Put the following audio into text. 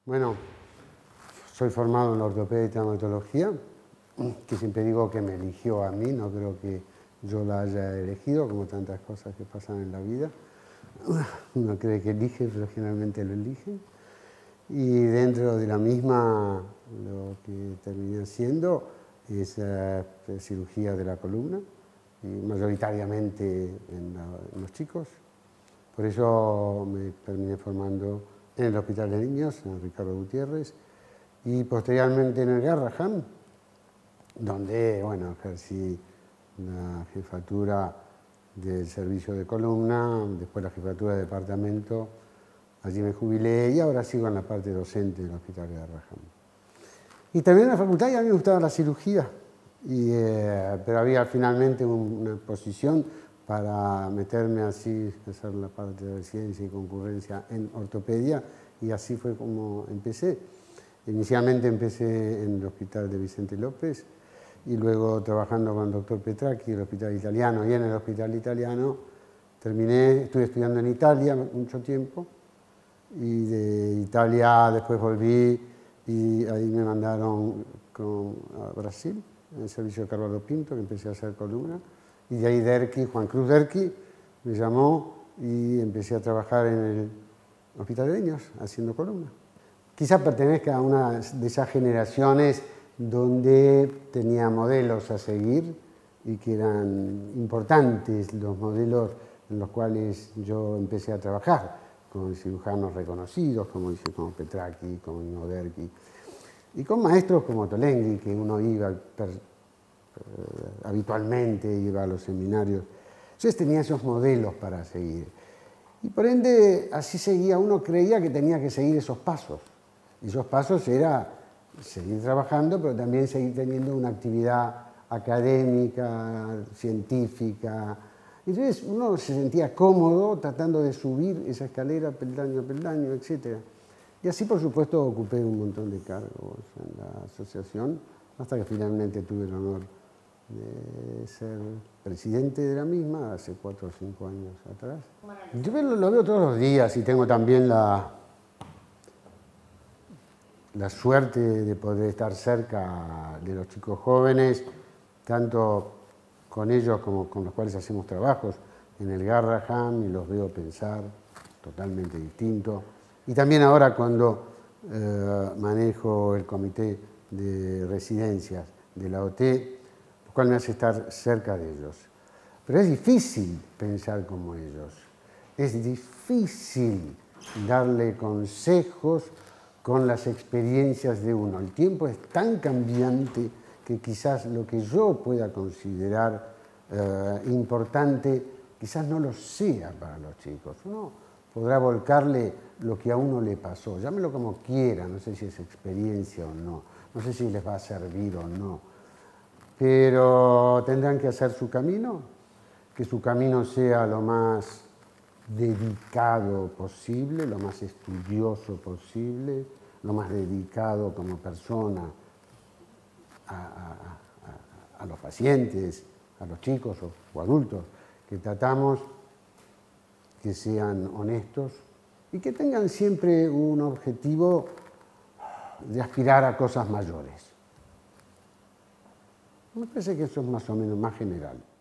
Bueno, soy formado en ortopedia y traumatología, que siempre digo que me eligió a mí, no creo que yo la haya elegido, como tantas cosas que pasan en la vida. Uno cree que elige, pero generalmente lo eligen. Y dentro de la misma, lo que terminé haciendo es cirugía de la columna, y mayoritariamente en los chicos. Por eso me terminé formando en el Hospital de Niños, en Ricardo Gutiérrez, y posteriormente en el Garrahan, donde ejercí la jefatura del servicio de columna, después la jefatura de departamento. Allí me jubilé y ahora sigo en la parte docente del Hospital de Garrahan. Y también en la facultad ya me gustaba la cirugía, pero había finalmente una posición para meterme así, hacer la parte de ciencia y concurrencia en ortopedia, y así fue como empecé. Inicialmente empecé en el Hospital de Vicente López y luego trabajando con el doctor Petracchi, el Hospital Italiano, y en el Hospital Italiano estuve estudiando en Italia mucho tiempo, y de Italia después volví y ahí me mandaron a Brasil, en el servicio de Carvalho Pinto, que empecé a hacer columna, y de ahí Juan Cruz Derqui me llamó y empecé a trabajar en el Hospital de Niños haciendo columna. Quizás pertenezca a una de esas generaciones donde tenía modelos a seguir y que eran importantes los modelos en los cuales yo empecé a trabajar, con cirujanos reconocidos, como Petracchi, como Nino Derqui, y con maestros como Tolenghi, que uno iba habitualmente, iba a los seminarios. Entonces tenía esos modelos para seguir. Y por ende, así seguía, uno creía que tenía que seguir esos pasos. Y esos pasos era seguir trabajando, pero también seguir teniendo una actividad académica, científica. Entonces uno se sentía cómodo tratando de subir esa escalera peldaño a peldaño, etc. Y así, por supuesto, ocupé un montón de cargos en la asociación, hasta que finalmente tuve el honor de ser presidente de la misma hace 4 o 5 años atrás. Yo lo veo todos los días y tengo también la suerte de poder estar cerca de los chicos jóvenes, tanto con ellos como con los cuales hacemos trabajos en el Garrahan, y los veo pensar totalmente distinto. Y también ahora cuando manejo el comité de residencias de la OT, lo cual me hace estar cerca de ellos. Pero es difícil pensar como ellos, es difícil darle consejos con las experiencias de uno. El tiempo es tan cambiante que quizás lo que yo pueda considerar importante, quizás no lo sea para los chicos. Uno podrá volcarle lo que a uno le pasó, llámelo como quiera, no sé si es experiencia o no, no sé si les va a servir o no, pero tendrán que hacer su camino, que su camino sea lo más dedicado posible, lo más estudioso posible, lo más dedicado como persona a los pacientes, a los chicos o adultos que tratamos, que sean honestos y que tengan siempre un objetivo de aspirar a cosas mayores. Me parece que eso es más o menos más general.